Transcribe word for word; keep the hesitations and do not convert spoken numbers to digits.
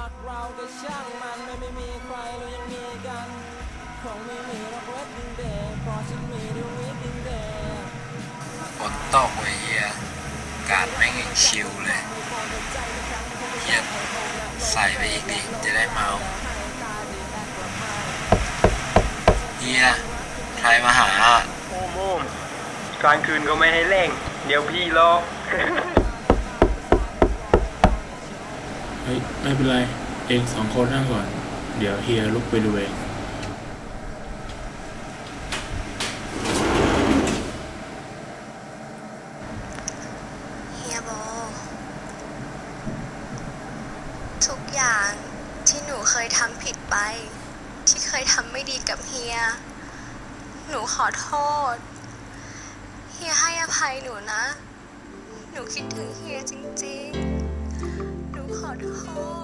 รักเราก็ช่างมันไม่ไม่มีใครเรายังมีกันคงไม่มีรักเวทดิ้งเดย์เพราะฉันมีดวงนี้ดิ้งเดย์ฝนตกเว้ยเฮียการแม่งยังชิลเลยเฮียใส่ไปอีกดิจะได้เมาเฮียใครมาหาโอ้โมมกลางคืนก็ไม่ให้เล่งเดี๋ยวพี่รอเฮ้ยไม่เป็นไรเองสองคนนั่งก่อนเดี๋ยวเฮียลุกไปดูเองเฮียโบทุกอย่างที่หนูเคยทำผิดไปที่เคยทำไม่ดีกับเฮียหนูขอโทษเฮียให้อภัยหนูนะหนูคิดถึงเฮียจริงๆหนูขอโทษ